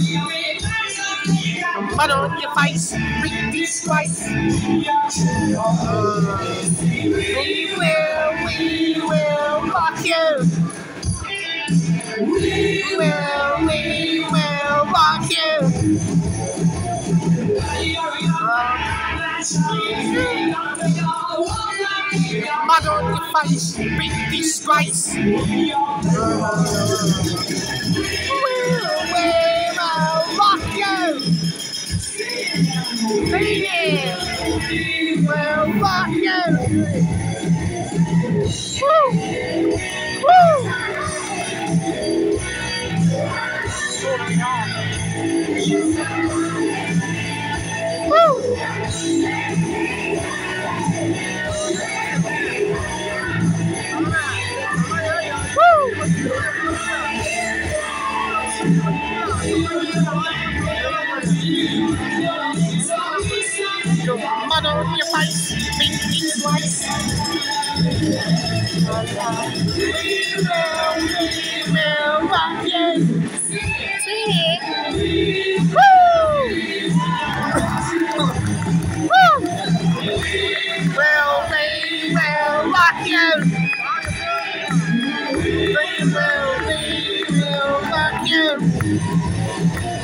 Mud on your face, big disgrace. We will rock you. We will rock you. Mud on your face, big disgrace. We will rock you. We will rock you. Woo! Woo! Mud on your face, big disgrace. We will rock you. Sing it. Woo! Woo! We will rock you. We will rock you.